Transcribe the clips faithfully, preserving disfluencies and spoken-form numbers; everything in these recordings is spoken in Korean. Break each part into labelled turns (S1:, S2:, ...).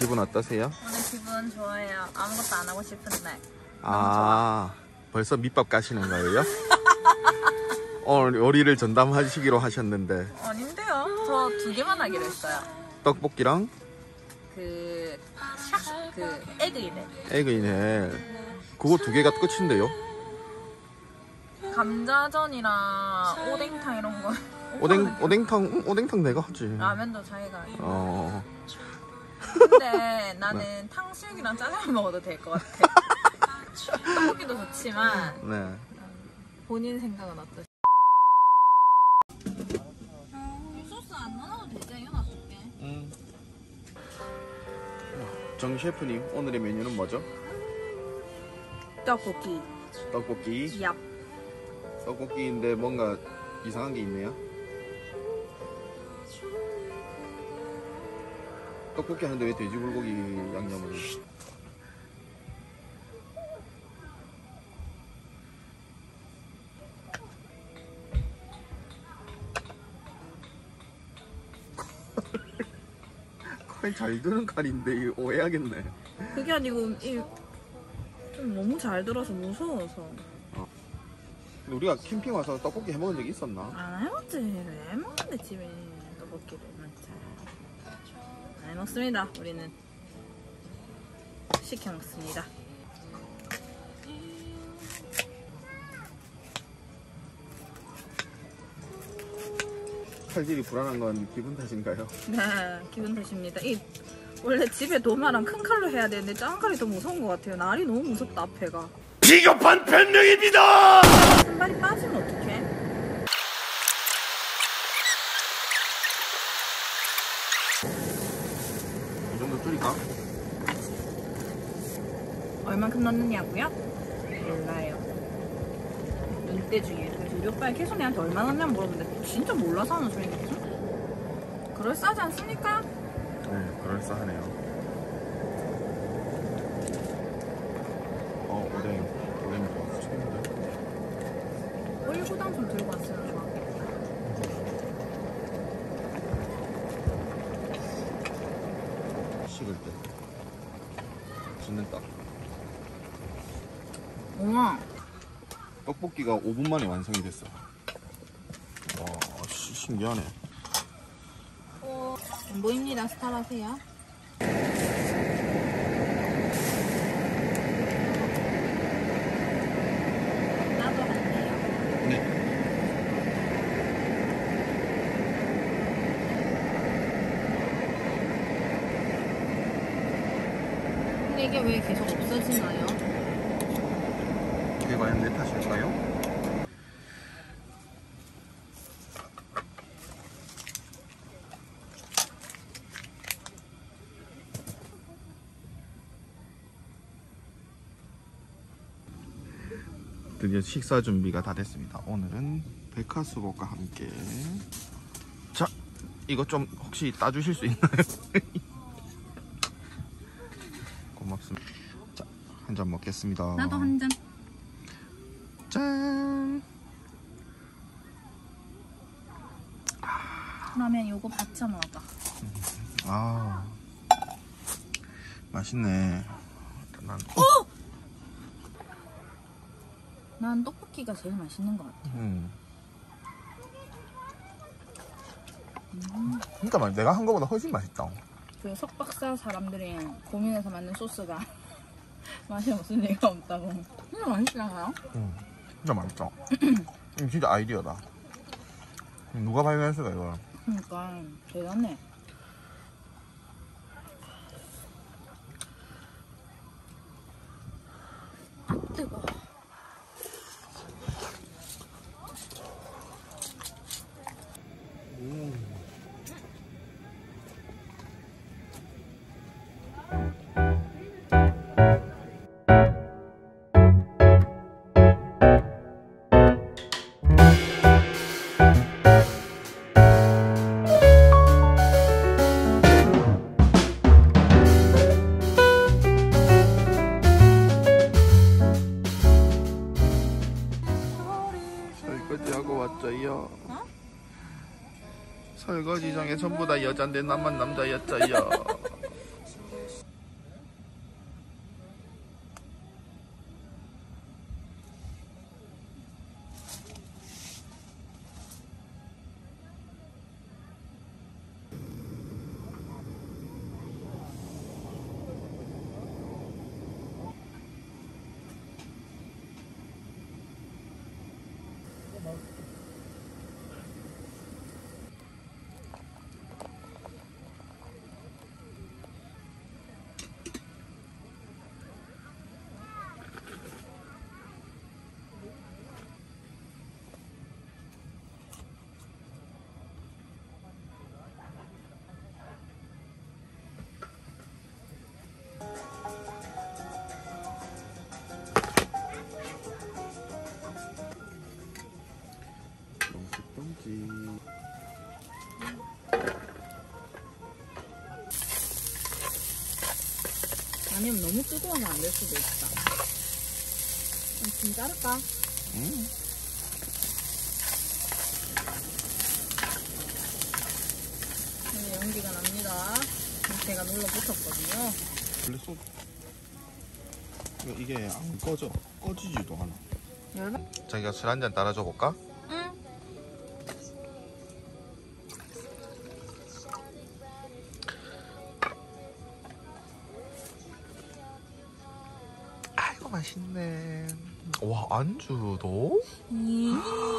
S1: 기분 어떠세요?
S2: 오늘 기분 좋아요. 아무것도 안 하고 싶은 날.
S1: 아, 벌써 밑밥 가시는 거예요? 오늘 요리를 전담하시기로 하셨는데.
S2: 아닌데요. 저 두 개만 하기로 했어요.
S1: 떡볶이랑
S2: 그... 샥! 그... 에그이네.
S1: 에그이네. 그거 두 개가 끝인데요?
S2: 감자전이랑 오뎅탕 이런 거.
S1: 오뎅, 오뎅탕, 응, 오뎅탕 내가 하지.
S2: 라면도 자기가 하지.
S1: 어.
S2: 근데 나는 네. 탕수육이랑 짜장면 먹어도 될 것 같아. 떡볶이도 좋지만
S1: 네.
S2: 본인 생각은 어떠세요? 음, 소스 안 넣어도 되지? 이거 놔둘게.
S1: 음. 정 셰프님, 오늘의 메뉴는 뭐죠?
S2: 떡볶이.
S1: 떡볶이.
S2: 얍.
S1: 떡볶이인데 뭔가 이상한 게 있네요. 떡볶이 하는데 왜 돼지불고기 양념을? 칼 잘 드는 칼인데 이거 오해하겠네.
S2: 그게 아니고 이, 좀 너무 잘 들어서 무서워서.
S1: 어. 우리가 캠핑 와서 떡볶이 해먹은 적이 있었나?
S2: 안 해먹지. 왜 해먹는데 집에 떡볶이를. 안 해먹습니다. 우리는 시켜 먹습니다.
S1: 칼질이 불안한 건 기분 탓인가요?
S2: 네, 기분 탓입니다. 이 원래 집에 도마랑 큰 칼로 해야 되는데 작은 칼이 더 무서운 것 같아요. 날이 너무 무섭다. 앞에가
S1: 비겁한 변명입니다!
S2: 한 발이 빠지면 어떡해?
S1: 이 정도 줄일까?
S2: 얼만큼 넣느냐고요? 몰라요. 눈대중에. 그래서 우리 오빠가 계속 내한테 얼마 넣냐고 물어보는데 진짜 몰라서 하는 소리겠죠? 그럴싸하지 않습니까?
S1: 네, 그럴싸하네요. 어, 오뎅. 오뎅 좋아. 최고인데?
S2: 올리고당 좀 들고 왔으면 좋았겠다.
S1: 식을 때. 짓는 딱.
S2: 우와.
S1: 떡볶이가 오 분 만에 완성이 됐어. 와, 시, 신기하네.
S2: 어, 안 보입니다. 스탑하세요. 나도 할게요.
S1: 네.
S2: 근데 이게 왜 계속 없어지나요?
S1: 이게 과연 내 탓일까요? 드디어 식사 준비가 다 됐습니다. 오늘은 백화수복과 함께. 자, 이거 좀 혹시 따주실 수 있나요? 고맙습니다. 자, 한 잔 먹겠습니다.
S2: 나도 한 잔.
S1: 짠.
S2: 그러면 요거 받쳐 먹어.
S1: 아, 맛있네. 난,
S2: 어! 난 떡볶이가 제일 맛있는 것 같아.
S1: 음. 음. 그러니까 내가 한 거보다 훨씬 맛있다.
S2: 그 석박사 사람들이 고민해서 만든 소스가 맛이 없을 리가 없다고. 진짜 맛있잖아요?
S1: 음. 진짜 맛있다. 이거 진짜 아이디어다. 누가 발명했을까 이거?
S2: 그러니까 대단해. 뜨거워.
S1: 음. 설거지하고 왔죠요.
S2: 어?
S1: 설거지장에 전부 다 여잔데 나만 남자였죠요. 맛있던지.
S2: 아니면 너무 뜨거우면 안 될 수도 있다. 그럼 좀 자를까?
S1: 음.
S2: 네, 연기가 납니다. 제가 눌러 붙었거든요.
S1: 원래 소 이게 안 꺼져. 꺼지지도 않아.
S2: 열받?
S1: 자기가 술 한 잔 따라줘 볼까?
S2: 응.
S1: 아이고 맛있네. 와 안주도?
S2: 이.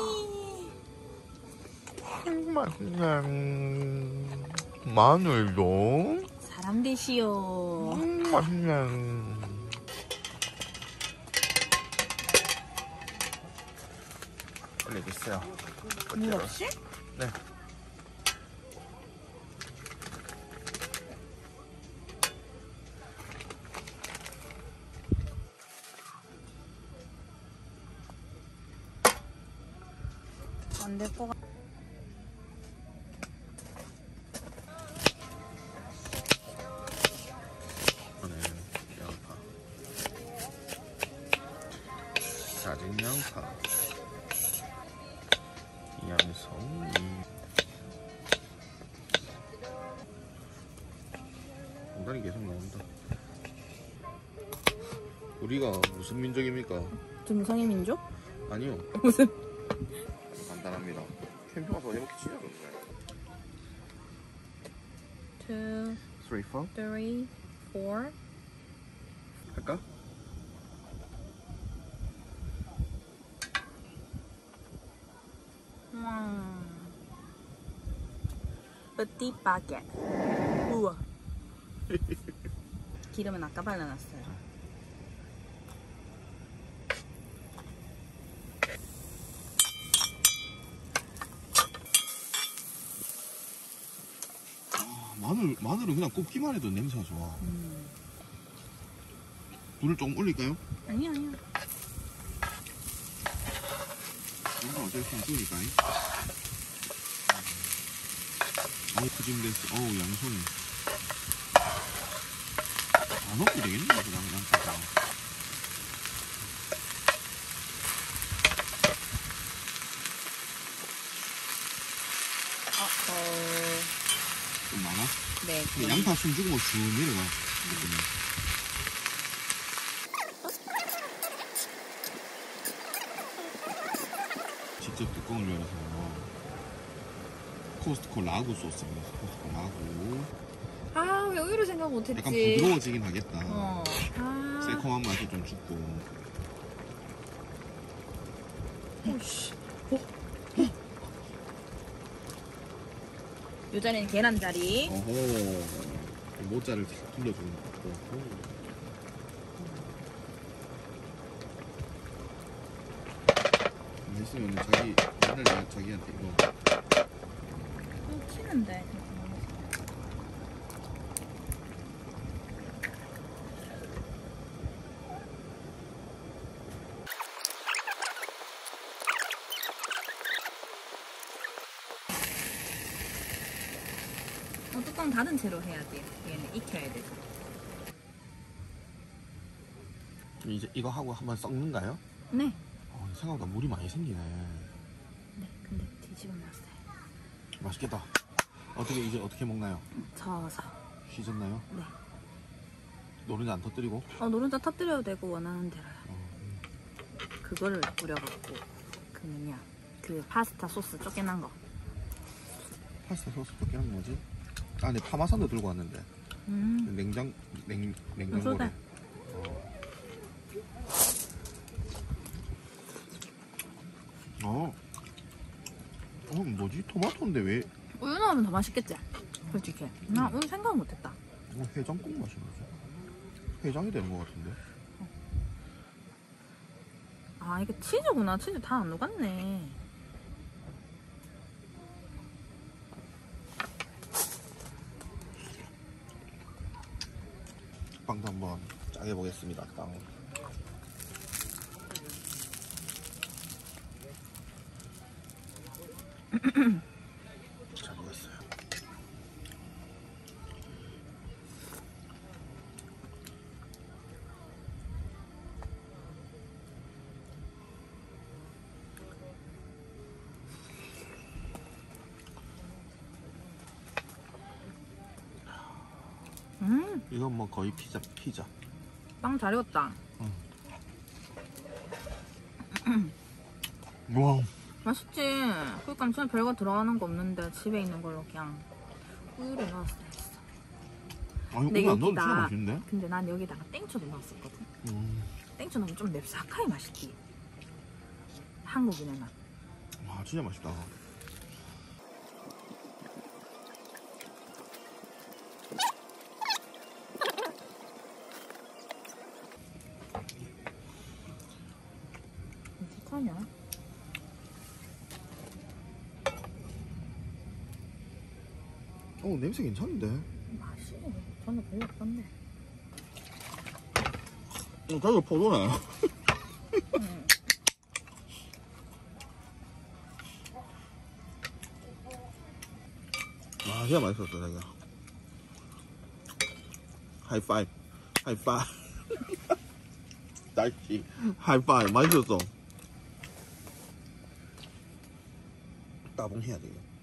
S1: 맛있네. 마늘도?
S2: 사람 되시오.
S1: 음, 맛있네. 올리겠어요.
S2: 물 없이?
S1: 네.
S2: 안 될 것 같아.
S1: 이거는 양파. 다진 양파. 양송이. 공간이 계속 나온다. 우리가 무슨 민족입니까?
S2: 중성의 민족?
S1: 아니요.
S2: 무슨?
S1: 간단합니다. 캠핑 와서 해먹기 진짜 좋네.
S2: two,
S1: three, four.
S2: three, four.
S1: 할까?
S2: 음. petit baguette. 우와. 기름은 아까 발라놨어요.
S1: 아, 마늘, 마늘은 그냥 굽기만 해도 냄새가 좋아.
S2: 음.
S1: 불을 조금 올릴까요?
S2: 아니야, 아니야.
S1: 이거 어쩔 수 없으니까. 어우, 푸짐 됐어. 어우, 양손이. 안 넣고 되겠네, 그냥, 양파가.
S2: 어,
S1: 좀 많아?
S2: 네.
S1: 근데 양파 숨 죽으면 쭉 내려가. 느낌이. 직접 뚜껑을 열어서 코스트코 라구 소스입니다. 코스트코 라구.
S2: 아, 여기로 생각 못했지.
S1: 약간 부드러워지긴 하겠다.
S2: 어. 아.
S1: 새콤한 맛이 좀 죽고.
S2: 오씨. 어? 어? 요 자리는 계란자리.
S1: 어허. 모짜를 탁 돌려주는 거. 있으면 자기 맨날 나 자기한테 이거.
S2: 어, 튀는데. 어, 뚜껑 닫은 채로 해야 돼. 얘는 익혀야 돼서.
S1: 이제 이거 하고 한번 썩는가요?
S2: 네.
S1: 어, 생각보다 물이 많이 생기네.
S2: 네, 근데 뒤집어 놨어요.
S1: 맛있겠다. 어떻게 이제 어떻게 먹나요?
S2: 저어서.
S1: 휘졌나요?
S2: 네.
S1: 노른자 안 터뜨리고?
S2: 어, 노른자 터뜨려도 되고 원하는 대로요.
S1: 어, 음.
S2: 그거를 뿌려갖고 그 뭐냐 그 파스타 소스 쫓겨난 거.
S1: 파스타 소스 쫓기는 뭐지? 아, 네 파마산도 들고 왔는데.
S2: 음.
S1: 냉장 냉 냉장고에.
S2: 소다.
S1: 어. 어, 뭐지? 토마토인데 왜
S2: 우유 넣으면 더 맛있겠지? 솔직히. 나 오늘 생각 못했다.
S1: 어, 해장국 맛이 나지? 해장이 되는 것 같은데?
S2: 아, 이게 치즈구나. 치즈 다 안 녹았네.
S1: 빵도 한번 짜자. 해보겠습니다. 땅. 잘 먹었어요.
S2: 음,
S1: 이건 뭐 거의 피자, 피자.
S2: 빵 잘 익었다.
S1: 와,
S2: 맛있지? 그러니까 진짜 별거 들어가는 거 없는데 집에 있는 걸로 그냥 우유를 넣었어.
S1: 아니
S2: 근데
S1: 오늘 안 넣어도 진짜
S2: 여기다-
S1: 맛있는데?
S2: 근데 난 여기다가 땡초도 넣었었거든.
S1: 음,
S2: 땡초 넣으면 좀 맵싹하게 맛있지. 한국인의 맛.
S1: 와 진짜 맛있다.
S2: 어떡하냐?
S1: 어 냄새 괜찮은데?
S2: 맛이 전혀 별로 없던데.
S1: 어 자기가 포도네.
S2: 응.
S1: 아 진짜 맛있었어 자기가. 하이파이브 하이파이브. 날씨 하이파이브 맛있었어. 따봉 해야 되겠다.